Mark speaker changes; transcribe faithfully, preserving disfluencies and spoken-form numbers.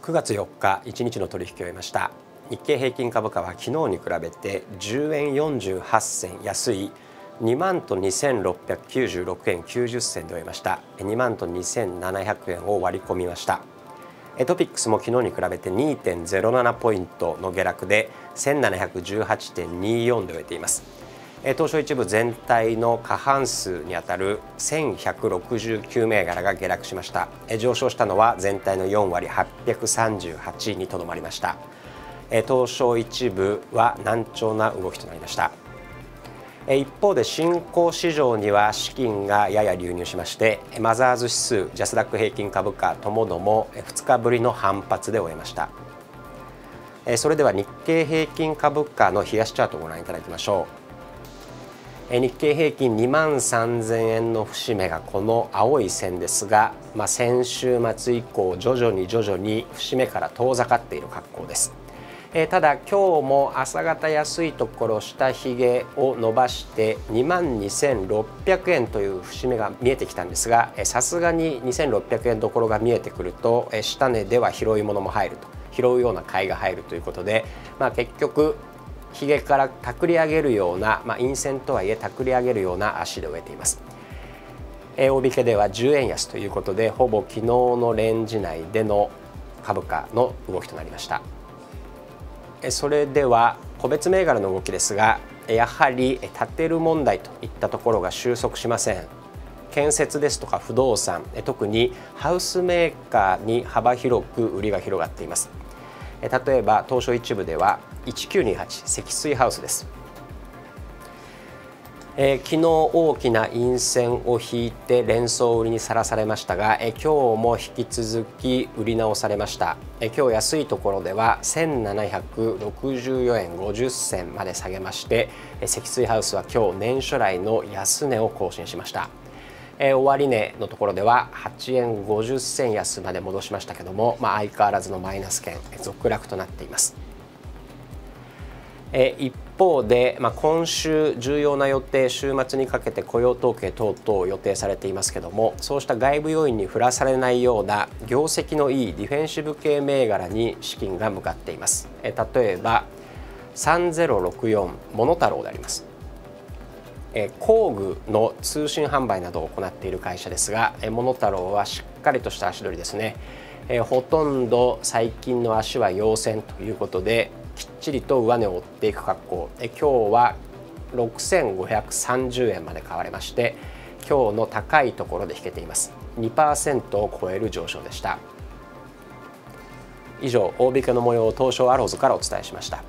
Speaker 1: くがつよっかいちにちの取引を終えました。日経平均株価は昨日に比べてじゅうえんよんじゅうはっせん安いにまんとにせんろっぴゃくきゅうじゅうろくえんきゅうじゅっせんで終えました。にまんとにせんななひゃくえんを割り込みました。トピックスも昨日に比べて にてんぜろなな ポイントの下落で せんななひゃくじゅうはちてんにじゅうよん で終えています。東証一部全体の過半数にあたるせんひゃくろくじゅうきゅう銘柄が下落しました。上昇したのは全体のよんわりはっぴゃくさんじゅうはちにとどまりました。東証一部は軟調な動きとなりました。一方で新興市場には資金がやや流入しまして、マザーズ指数、ジャスダック平均株価ともどもふつかぶりの反発で終えました。それでは日経平均株価の冷やしチャートをご覧いただきましょう。日経平均にまんさんぜんえんの節目がこの青い線ですが、まあ、先週末以降徐々に徐々に節目から遠ざかっている格好です。えー、ただ今日も朝方安いところ下髭を伸ばしてにまんにせんろっぴゃくえんという節目が見えてきたんですが、さすがににせんろっぴゃくえんどころが見えてくると、えー、下値では拾い物も入ると拾うような買いが入るということで、まあ、結局ひげからたくり上げるような、まあ、陰線とはいえたくり上げるような足で終えています。大引けではじゅうえん安ということで、ほぼ昨日のレンジ内での株価の動きとなりました。それでは個別銘柄の動きですが、やはり建てる問題といったところが収束しません。建設ですとか不動産、特にハウスメーカーに幅広く売りが広がっています。例えば東証一部ではいちきゅうにはち積水ハウスです。えー、昨日大きな陰線を引いて連想売りにさらされましたが、えー、今日も引き続き売り直されました。えー、今日安いところではせんななひゃくろくじゅうよえんごじゅっせんまで下げまして、えー、積水ハウスは今日年初来の安値を更新しました。えー、終値のところでははちえんごじゅっせん安まで戻しましたけども、まあ、相変わらずのマイナス圏続落となっています。えー、一方で、まあ、今週重要な予定、週末にかけて雇用統計等々予定されていますけども、そうした外部要因に振らされないような業績のいいディフェンシブ系銘柄に資金が向かっています。えー、例えばさんぜろろくよんモノタロウであります。え工具の通信販売などを行っている会社ですが、モノタロウはしっかりとした足取りですね。えほとんど最近の足は陽線ということで、きっちりと上値を追っていく格好。え今日はろくせんごひゃくさんじゅうえんまで買われまして、今日の高いところで引けています。にパーセント を超える上昇でした。以上、大引けの模様を東証アローズからお伝えしました。